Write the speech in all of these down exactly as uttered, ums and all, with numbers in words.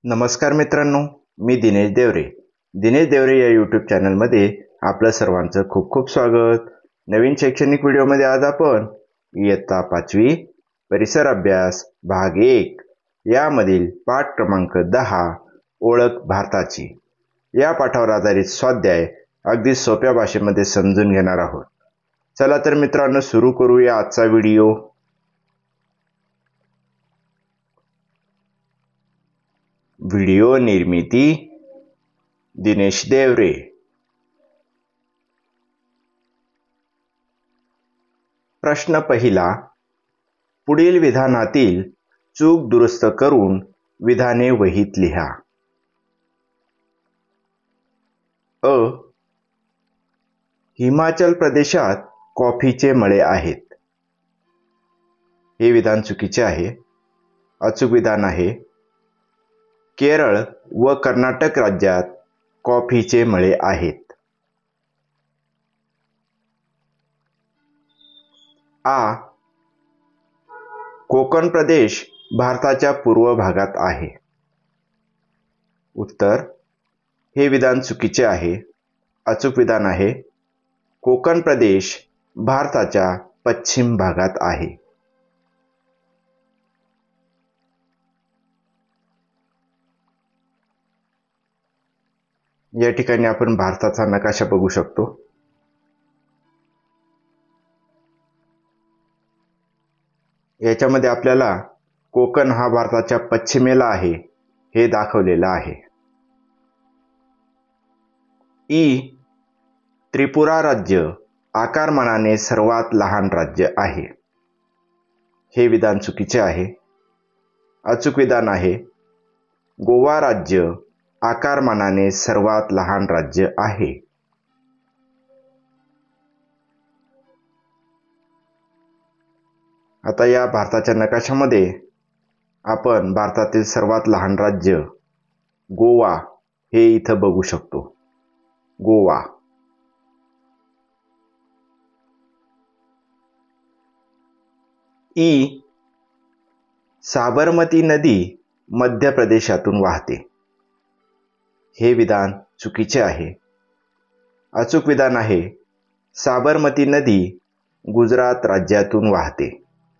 नमस्कार मित्रांनो, मी दिनेश देवरे. दिनेश देवरे या यूट्यूब चॅनलमध्ये आपलं सर्वांचं खूप खूप स्वागत. नवीन शैक्षणिक व्हिडिओमध्ये आज आपण इयत्ता पाचवी परिसर अभ्यास भाग एक यामधील पाठ क्रमांक दहा ओळख भारताची या पाठावर आधारित स्वाध्याय अगदी सोप्या भाषेमध्ये समजून घेणार आहोत. चला तर मित्रांनो, सुरू करूया आजचा व्हिडिओ. व्हिडिओ निर्मिती दिनेश देवरे. प्रश्न पहिला. पुढील विधानातील चूक दुरुस्त करून विधाने वहीत लिहा. अ. हिमाचल प्रदेशात कॉफीचे मळे आहेत. हे विधान चुकीचे आहे. अचूक विधान आहे, केरळ व कर्नाटक राज्यात कॉफीचे मळे आहेत. आ. कोकण प्रदेश भारताच्या पूर्व भागात आहे. उत्तर. हे विधान चुकीचे आहे. अचूक विधान आहे, कोकण प्रदेश भारताच्या पश्चिम भागात आहे. या ठिकाणी आपण भारताचा नकाशा बघू शकतो. याच्यामध्ये आपल्याला कोकण हा भारताच्या पश्चिमेला आहे हे दाखवलेलं आहे. ई. त्रिपुरा राज्य आकारमानाने सर्वात लहान राज्य आहे. हे विधान चुकीचे आहे. अचूक विधान आहे, गोवा राज्य आकारमानाने सर्वात लहान राज्य आहे. आता या भारताच्या नकाशामध्ये आपण भारतातील सर्वात लहान राज्य गोवा हे इथं बघू शकतो. गोवा. ई. साबरमती नदी मध्य प्रदेशातून वाहते. हे विधान चुकीचे आहे. अचूक विधान आहे, साबरमती नदी गुजरात राज्यातून वाहते.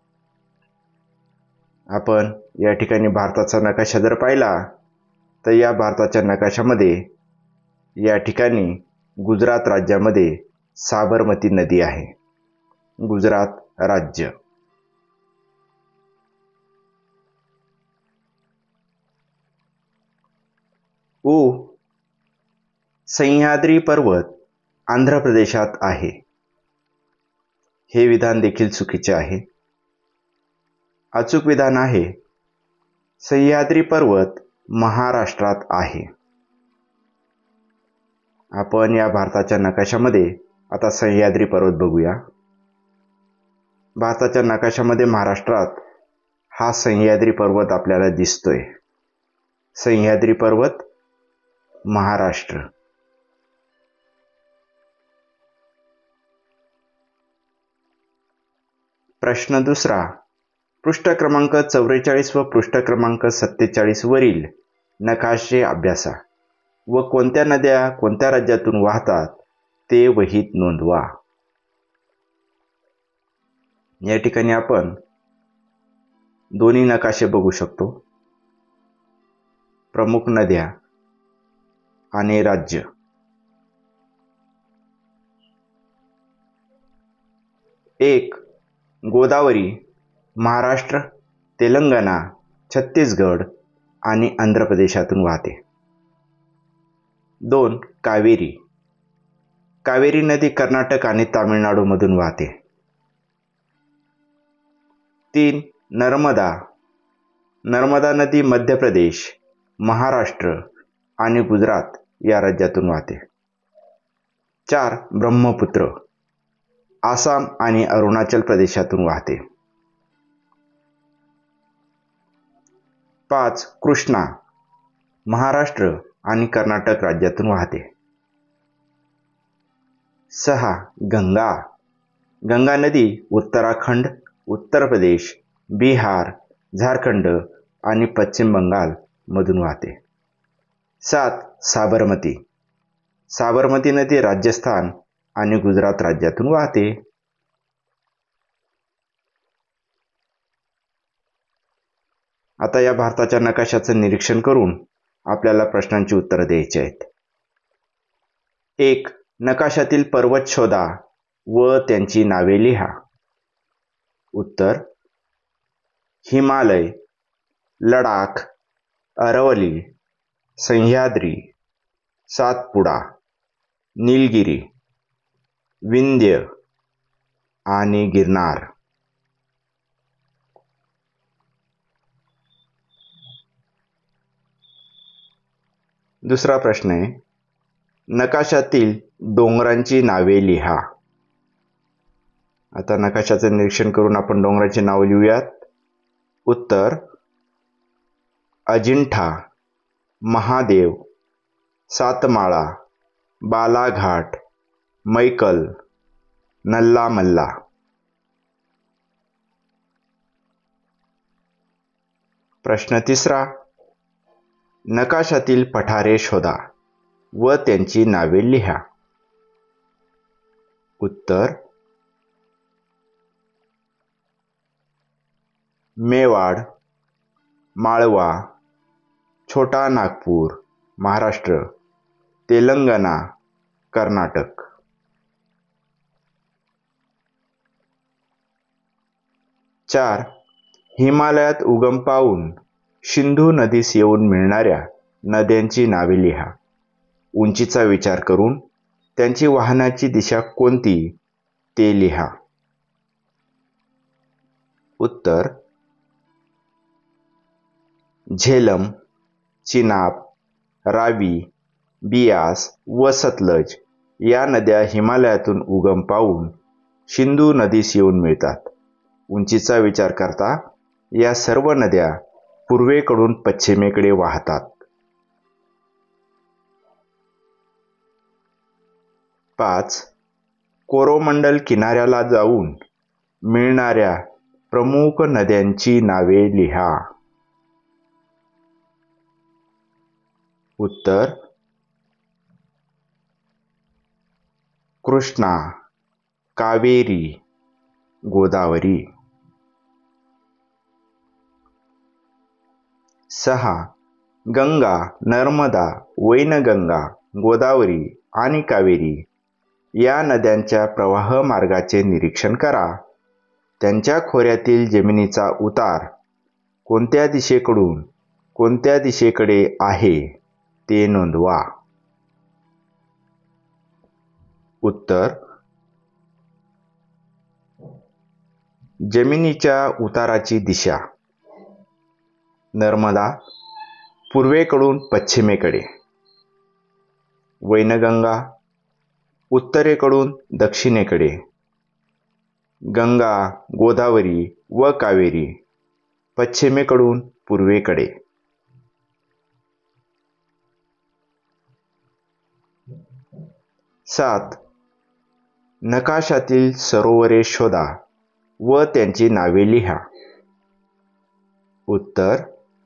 आपण या ठिकाणी भारताचा नकाशा जर पाहिला तर या भारताच्या नकाशामध्ये या ठिकाणी गुजरात राज्यामध्ये साबरमती नदी आहे. गुजरात राज्य. उ. सह्याद्री पर्वत आंध्र प्रदेशात आहे. हे विधान देखील चुकीचे आहे. अचूक विधान आहे, सह्याद्री पर्वत महाराष्ट्रात आहे. आपण या भारताच्या नकाशामध्ये आता सह्याद्री पर्वत बघूया. भारताच्या नकाशामध्ये महाराष्ट्रात हा सह्याद्री पर्वत आपल्याला दिसतोय. सह्याद्री पर्वत महाराष्ट्र. प्रश्न दुसरा. पृष्ठ क्रमांक चौवेचाळीस व पृष्ठ क्रमांक सत्तेचाळीस वरील नकाशे अभ्यासा व कोणत्या नद्या कोणत्या राज्यातून वाहतात ते वहीत नोंदवा. या ठिकाणी आपण दोन्ही नकाशे बघू शकतो. प्रमुख नद्या आणि राज्य. एक. गोदावरी महाराष्ट्र, तेलंगणा, छत्तीसगड आणि आंध्र प्रदेशातून वाहते. दोन. कावेरी कावेरी नदी कर्नाटक आणि तामिळनाडूमधून वाहते. तीन. नर्मदा नर्मदा नदी मध्य प्रदेश, महाराष्ट्र आणि गुजरात या राज्यातून वाहते. चार. ब्रह्मपुत्र आसाम आणि अरुणाचल प्रदेशातून वाहते. पाच. कृष्णा महाराष्ट्र आणि कर्नाटक राज्यातून वाहते. सहा. गंगा गंगा नदी उत्तराखंड, उत्तर प्रदेश, बिहार, झारखंड आणि पश्चिम बंगाल मधून वाहते. सात. साबरमती. साबरमती नदी राजस्थान आणि गुजरात राज्यातून वाहते. आता या भारताच्या नकाशाचं निरीक्षण करून आपल्याला प्रश्नांची उत्तरं द्यायची आहेत. एक. नकाशातील पर्वत शोधा व त्यांची नावे लिहा. उत्तर: हिमालय, लडाख, अरवली, सह्याद्री, सातपुडा, निलगिरी, विंध्य आणि गिरनार. दुसरा प्रश्न आहे, नकाशातील डोंगरांची नावे लिहा. आता नकाशाचं निरीक्षण करून आपण डोंगराची नावे लिहूयात. उत्तर: अजिंठा, महादेव, सातमाळा, बालाघाट, मैकल, नल्ला मल्ला. प्रश्न तिसरा, नकाशातील पठारे शोधा व त्यांची नावे लिहा. उत्तर: मेवाड, माळवा, छोटा नागपूर, महाराष्ट्र, तेलंगणा, कर्नाटक. चार. हिमालयात उगम पावून सिंधू नदीस येऊन मिळणाऱ्या नद्यांची नावे लिहा. उंचीचा विचार करून त्यांची वाहनाची दिशा कोणती ते लिहा. उत्तर: झेलम, चिनाब, रावी, बियास व सतलज या नद्या हिमालयातून उगम पावून सिंधू नदीस येऊन मिळतात. उंचीचा विचार करता या सर्व नद्या पूर्वेकडून पश्चिमेकडे वाहतात. पाच. कोरोमंडल किनाऱ्याला जाऊन मिळणाऱ्या प्रमुख नद्यांची नावे लिहा. उत्तर: कृष्णा, कावेरी, गोदावरी. सहा. गंगा, नर्मदा, वैनगंगा, गोदावरी आणि कावेरी या नद्यांच्या प्रवाह मार्गाचे निरीक्षण करा. त्यांच्या खोऱ्यातील जमिनीचा उतार कोणत्या दिशेकडून कोणत्या दिशेकडे आहे ते नोंदवा. उत्तर: जमिनीच्या उताराची दिशा नर्मदा पूर्वेकडून पश्चिमेकडे, वैनगंगा उत्तरेकडून दक्षिणेकडे, गंगा, गोदावरी व कावेरी पश्चिमेकडून पूर्वेकडे. सात. नकाशातील सरोवरे शोधा व त्यांची नावे लिहा. उत्तर: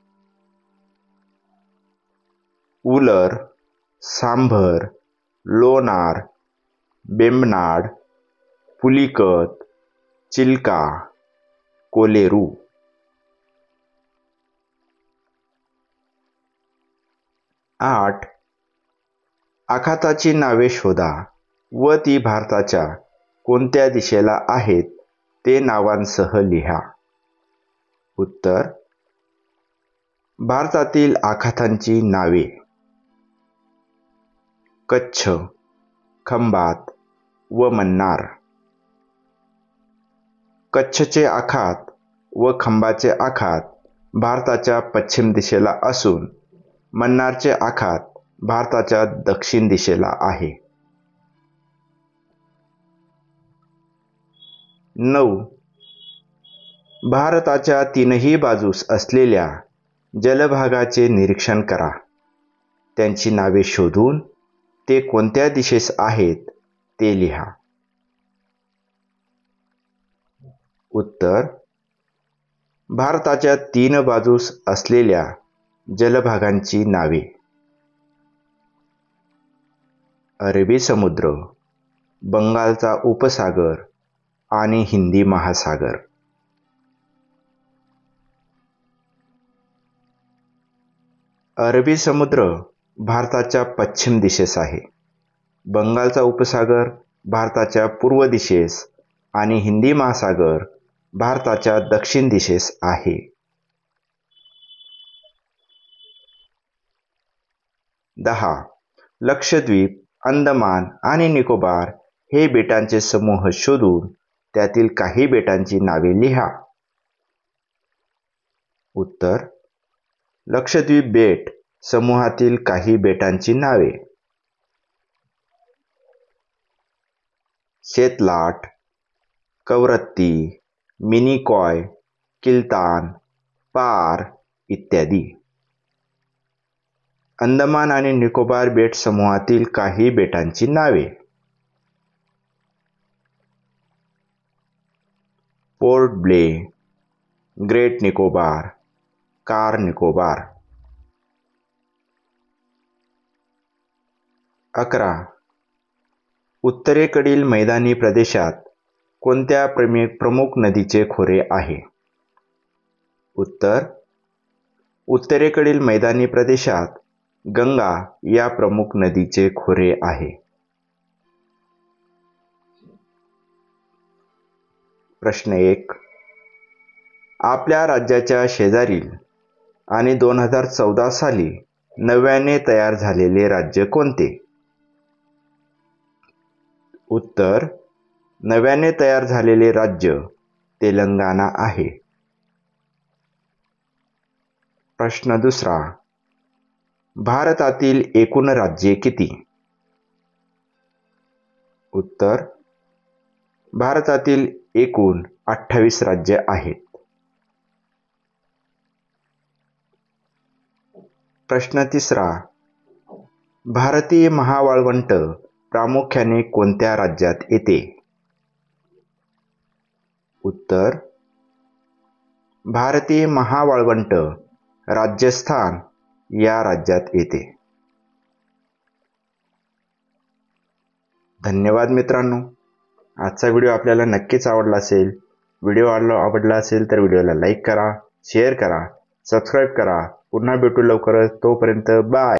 उलर, सांभर, लोणार, बेंबनाड, पुलिकत, चिल्का, कोलेरू. आठ. आखाताची नावे शोधा व ती भारताच्या कोणत्या दिशेला आहेत ते नावांसह लिहा. उत्तर: भारतातील आखातांची नावे कच्छ, खंबात व मन्नार. कच्छचे आखात व खंबाचे आखात भारताच्या पश्चिम दिशेला असून मन्नारचे आखात भारताच्या दक्षिण दिशेला आहे. नऊ. भारताच्या तीनही बाजूस असलेल्या जलभागाचे निरीक्षण करा. त्यांची नावे शोधून ते कोणत्या दिशेस आहेत ते लिहा. उत्तर: भारताच्या तीन बाजूस असलेल्या जलभागांची नावे. अरबी समुद्र, बंगालचा उपसागर आणि हिंदी महासागर. अरबी समुद्र भारताच्या पश्चिम दिशेस आहे, बंगालचा उपसागर भारताच्या पूर्व दिशेस आणि हिंदी महासागर भारताच्या दक्षिण दिशेस आहे. दहा. लक्षद्वीप, अंदमान आणि निकोबार हे बेटांचे समूह शोधून त्यातील काही बेटांची नावे लिहा. उत्तर: लक्षद्वीप बेट समूहातील काही बेटांची नावे: शेतलाट, कवरत्ती, मिनिकॉय, किल्तान, पार इत्यादी. अंदमान आणि निकोबार बेट समूहातील काही बेटांची नावे: पोर्ट ब्ले, ग्रेट निकोबार, कार निकोबार. अकरा. उत्तरेकडील मैदानी प्रदेशात कोणत्या प्रमुख नदीचे खोरे आहे? उत्तर: उत्तरेकडील मैदानी प्रदेशात गंगा या प्रमुख नदीचे खोरे आहे. प्रश्न एक. आपल्या राज्याच्या शेजारील आणि दोन हजार चौदा साली नव्याने तयार झालेले राज्य कोणते? उत्तर: नव्याने तयार झालेले राज्य तेलंगणा आहे. प्रश्न दुसरा. भारतातील एकूण राज्ये किती? उत्तर: भारतातील एकूण अठ्ठावीस राज्ये आहेत. प्रश्न तिसरा. भारतीय महावाळवंट प्रामुख्याने कोणत्या राज्यात येते? उत्तर: भारतीय महावाळवंट राजस्थान या राज्यात येते. धन्यवाद मित्रांनो. आजचा व्हिडिओ आपल्याला नक्कीच आवडला असेल. व्हिडिओ आवडला असेल तर व्हिडिओला लाईक करा, शेअर करा, सबस्क्राईब करा. पुन्हा भेटू लवकरच. तोपर्यंत बाय.